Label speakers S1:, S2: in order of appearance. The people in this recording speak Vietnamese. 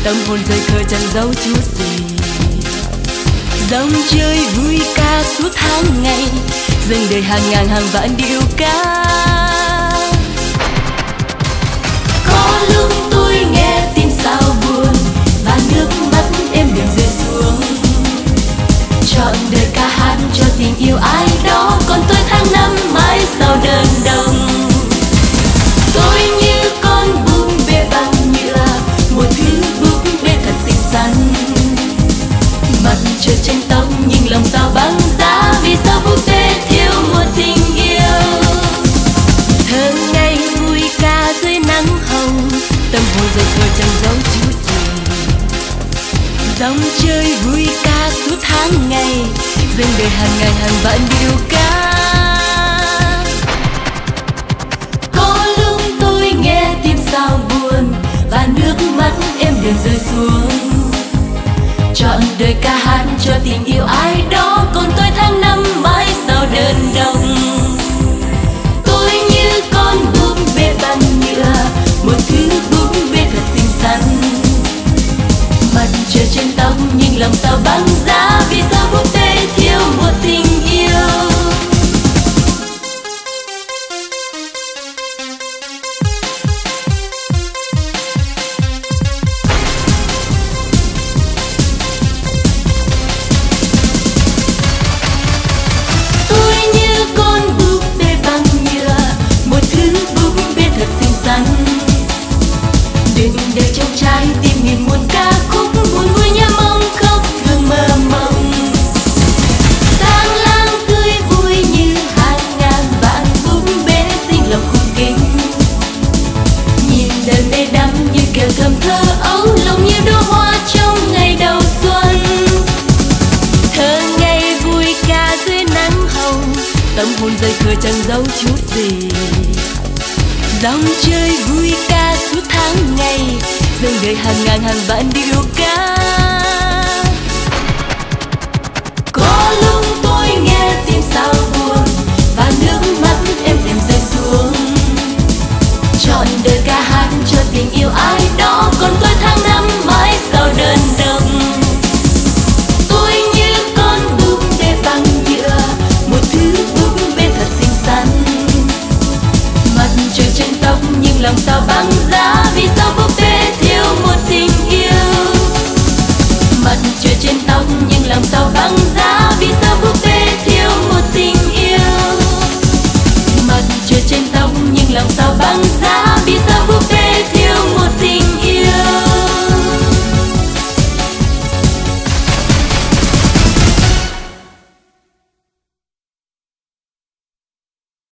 S1: tâm hồn rơi khờ chẳng giấu chút gì. Dòng chơi vui ca suốt tháng ngày, dâng đời hàng ngàn hàng vạn điệu ca. Có lúc tôi nghe tim sao buồn và nước mắt em đừng rơi xuống. Trọn đời ca hát cho tình yêu ai đó, còn tôi tháng năm mãi sao đơn đồng. Tôi như con búp bê bằng nhựa, một thứ búp bê thật xinh xắn. Mặt trời trên tóc nhưng lòng sao băng giá, vì sao búp bê thiếu một tình yêu. Thơ ngày vui ca dưới nắng hồng, tâm hồn rơi khờ chẳng giấu chút gì. Dòng chơi vui ca suốt tháng ngày, dâng đời hàng ngàn hàng vạn điệu ca. Có lúc tôi nghe tim sao buồn và nước mắt em đừng rơi xuống. Trọn đời ca hát cho tình yêu ai đó, còn tôi tháng năm mãi sao đơn đồng. Tôi như con búp bê bằng nhựa, một thứ búp bê thật xinh xắn. Mặt trời trên tóc nhưng lòng sao băng giá, vì sao búp bê thiếu một tình yêu. Tôi như con búp bê bằng nhựa, một thứ búp bê thật xinh xắn. Đừng để trong trái tim nghìn muôn ca khúc, buồn vui nhớ mong khóc thương mơ mộng. Sáng lang tươi vui như hàng ngàn vạn búp bê xinh lòng khung kính. Nhìn đời mê đắm như kẹo thơm thơ ấu, lòng như đóa hoa trong ngày đầu xuân. Thơ ngày vui ca dưới nắng hồng, tâm hồn rơi khờ chẳng giấu chút gì. Dòng chơi vui ca suốt tháng ngày, dâng đời hàng ngàn hàng vạn điệu ca. Có lúc tôi nghe tim sao buồn và nước mắt em đêm rơi xuống. Trọn đời ca hát cho tình yêu ai đó, còn tôi tháng năm mãi sao đơn đồng. Tôi như con búp bê bằng nhựa, một thứ búp bê thật xinh xắn. Mặt trời trên tóc nhưng lòng sao băng giá, vì sao búp bê thiếu một tình yêu. Mặt trời trên tóc nhưng lòng sao băng giá, vì sao búp bê thiếu một tình yêu. Mặt trời trên tóc nhưng lòng sao băng giá.